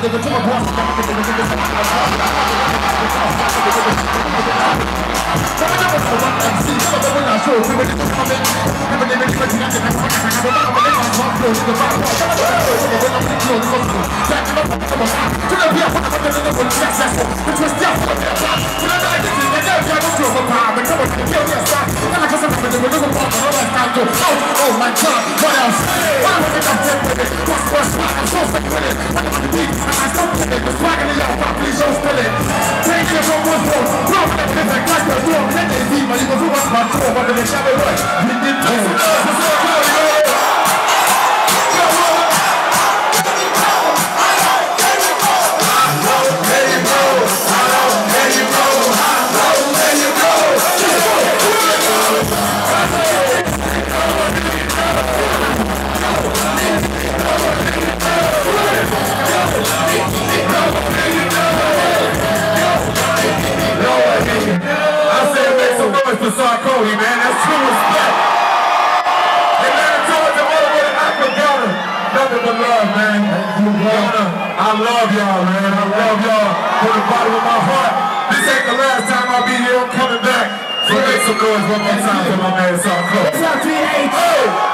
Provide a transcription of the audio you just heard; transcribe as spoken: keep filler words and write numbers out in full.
Oh my God, what else? Why would I get with it? What's what's what? I'm so sick with it. When I'm on the beat, I stop with it. The swag in the yard, stop, please don't spill it. Take it from one floor, blow it up in the glass, the door, and then they see my evil, who wants my tour, but they shall be right. We did this. For Sarkodie, man, that's true respect. And man, Georgia, all the way to Africana, nothing but love, man. I love y'all, man. I love y'all from the bottom of my heart. This ain't the last time I'll be here. I'm coming back. So make some noise one more time for my man Sarkodie. What's up, T H?